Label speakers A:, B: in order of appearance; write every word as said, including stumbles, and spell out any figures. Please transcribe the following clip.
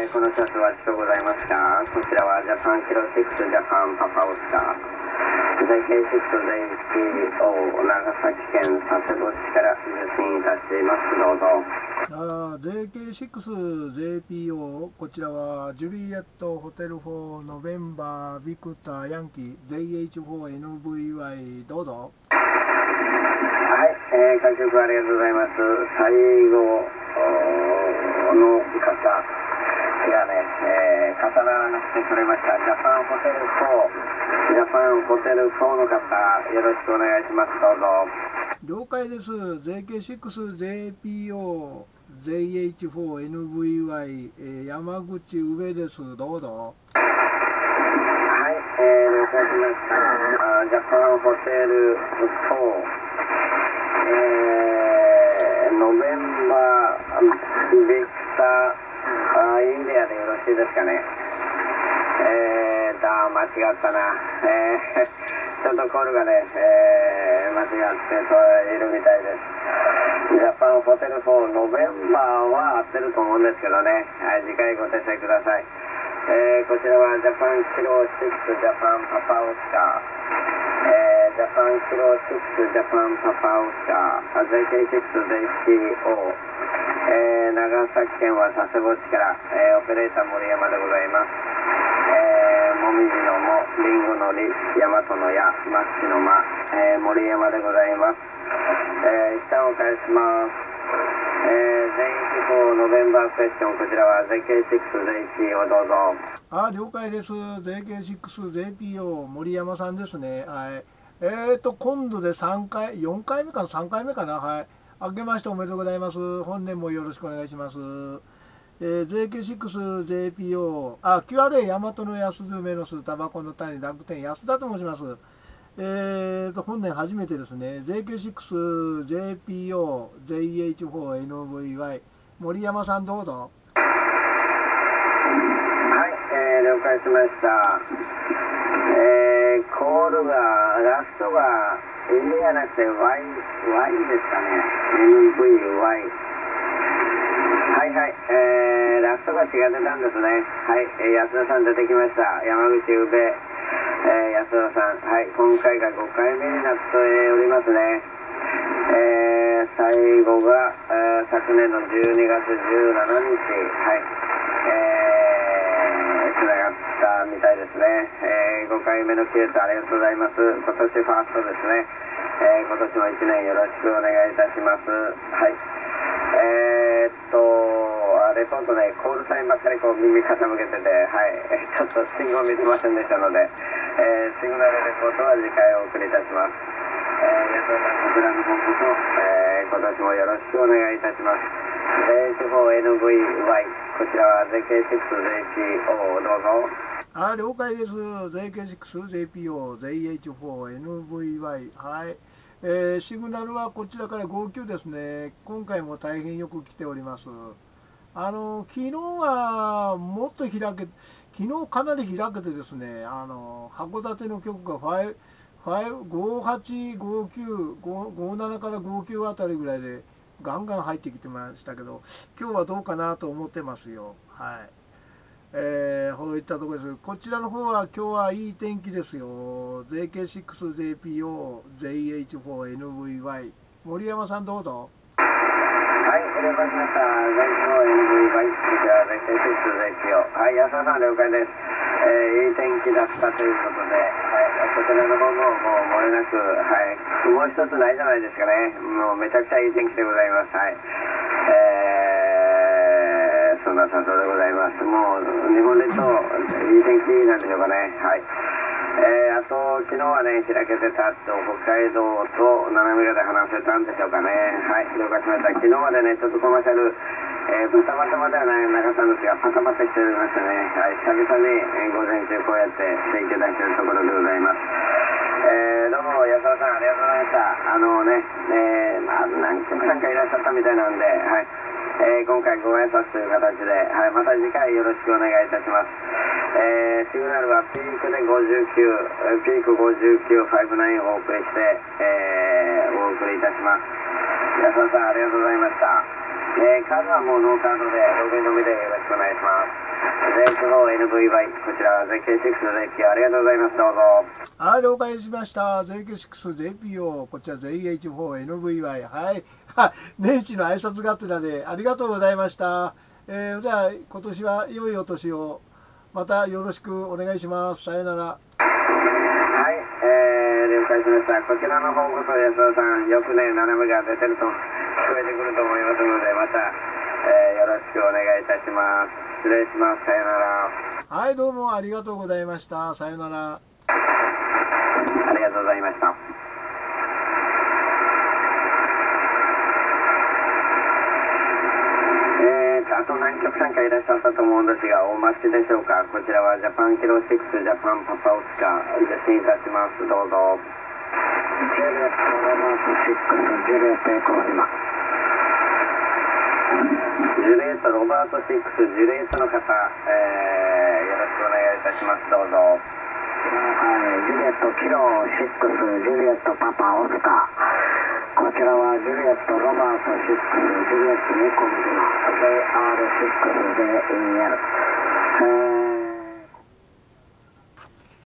A: えー、このシャツは地区ございますか。こちらはジャパンキロろくジャパンパパオスカー ゼーケーろく ゼーピーオー 長崎県佐世保市から受信いたします。どうぞ。
B: あ ゼーケーろく ゼーピーオー こちらはジュリエットホテルフォーノベンバービクターヤンキー ゼーエイチフォーエヌブイワイ どうぞ。
A: はい、えー、各局ありがとうございます。最後の方がね、えー、重ならなくて取れました。ジャパンホテルフォー、ジャパンホテルフォーの方、よろしくお願いします。どうぞ。
B: 了解です。ゼーケーろく ゼーピーオー ゼーエイチフォーエヌブイワイ、えー、山口上です。どうぞ。
A: はい、えー、了解しました。あジャパンホテルフォー、えー、ノベンバービクターインディアでよろしいですかね。えー、だ間違ったな。えー、ちょっとコールがね、えー、間違っているみたいです。ジャパンホテルフォーノベンバーは合ってると思うんですけどね。はい、次回ご訂正ください。えー、こちらはジャパンキロろくジャパンパパオスカー、えー、ジャパンキロろくジャパンパパオスカー ゼーケーろく ゼーピーオー、えー、長崎県は佐世保市から、えー、オペレーター森山でございます。えー、もみじのもリンゴのり大和のやマッチの間、えー、森山でございます。えー、一旦お返しします。えー、ゼーエイチフォーノベンバークエスチョン、こちらは ゼーケーろく ゼーピーオー どうぞ。
B: あ、了解です。ゼーケーろく ゼーピーオー 森山さんですね。はい。えーと、今度でさんかい、よんかいめかな、さんかいめかな。はい。明けましておめでとうございます。本年もよろしくお願いします。えー、ゼーケーろく ゼーピーオー、あ、キューアールエー 大和の安メロス、タバコの谷、楽天、安田と申します。えーと、本年初めてですね、ゼーケーろく ゼーピーオー ゼーエイチフォーエヌブイワイ、森山さんどうぞ。
A: はい、えー、了解しました。えー、コールが、ラストが N じゃなくて Y、Y ですかね。エヌブイワイ。はいはい、えー、ラストが違ってたんですね。はい、えー、安田さん出てきました。山口宇部、えー、安田さん。はい、今回がごかいめになっておりますね。えー、最後が、えー、昨年のじゅうにがつじゅうしちにち、はい、えー、つながったみたいですね。えー、ごかいめのケースありがとうございます。今年ファーストですね。えー、今年もいちねんよろしくお願いいたします。はい。えー、っと、レポートね、コールサインばっかりこう耳傾けてて、はい、ちょっと信号見てませんでしたので、えー、シグナルレポートは次回お送りいたします。えー、安田さん、こちらの方こそ、えー、今年もよろしくお願いいたします。ゼーエイチフォーエヌブイワイ、こちらは ゼーケーろく ゼーピーオー、どうぞ。
B: あ、了解です。ゼーケーろく ゼーピーオー ゼーエイチフォーエヌブイワイ、はい。えー、シグナルはこちらから号泣ですね。今回も大変よく来ております。あの、昨日はもっと開け、昨日かなり開けてですね、あの、函館の局がごはち、ごきゅう、ごななからごきゅうあたりぐらいでガンガン入ってきてましたけど、今日はどうかなと思ってますよ。はい。えー、こういったところです。こちらの方は今日はいい天気ですよ。ゼーケーろく ゼーピーオー ゼーエイチフォーエヌブイワイ、森山さんどうぞ。
A: はい、了解しました。ゼーエイチフォーエヌブイワイ、こちら ゼーケーろく ゼーピーオー。はい、安田さん了解です。えー、いい天気だったということで、はい、こちらの方ももう漏れなく、はい、雲一つないじゃないですかね。もうめちゃくちゃいい天気でございます。はい。えー、そんなさそうでございます。もう日本列島、いい天気なんでしょうかね。はい。えー、あと、昨日はね、開けてたと、北海道と斜めがで話せたんでしょうかね。はい、了解しました。昨日までね、ちょっとコマーシャル、えー、バタバタまではなかったんですが、パタパタしておりましたね。はい、久々に、えー、午前中こうやってしていただいているところでございます。えー、どうも、安田さん、ありがとうございました。あのね、えー、まあ、何曲さんかいらっしゃったみたいなんで、はい。えー、今回ご挨拶という形で、はい、また次回よろしくお願いいたします。えー、シグナルはピークでごじゅうきゅう、ピークごじゅうきゅう、ごじゅうきゅうをお送りして、えー、お送りいたします。安田さん、ありがとうございました。ええー、カードはもうノーカードで、ログインのみでよろしくお願いします。ゼイエイチフォーエヌブイワイ、こちら ゼイケーシックスゼイピー ありがとうございます。どうぞ。
B: はい、了解しました。ゼイケーシックスゼイピーオー、こちら ゼイエイチフォーエヌブイワイ、はい。年始の挨拶がてらでありがとうございました。えー、じゃあ、今年は良いお年を、またよろしくお願いします。さよなら。
A: はい、えー、了解しました。こちらの方こそ安田さん、よくね、斜めが出てると聞こえてくると思いますので、また、えー、よろしくお願いいたします。失礼します。さよなら。
B: はい、どうもありがとうございました。さよなら。
A: ありがとうございました。えーと、あと何曲さんかいらっしゃったと思うんですが、お待ちでしょうか。こちらはジャパンキロろく、ジャパンパパオスカ、受信いたします。どうぞ。ジュリエットロバートろく、ジュリエットエコー今。ジュリエットロバートろく、ジュリエットの方、えー、よろしくお願いいたします。どうぞ。はい、ジュリエットキロろく、ジュリエットパパオスカ。こちらはジュリエットロバートろく、ジュリエットエコー今、ゼイアールろく ゼイイーエル。えー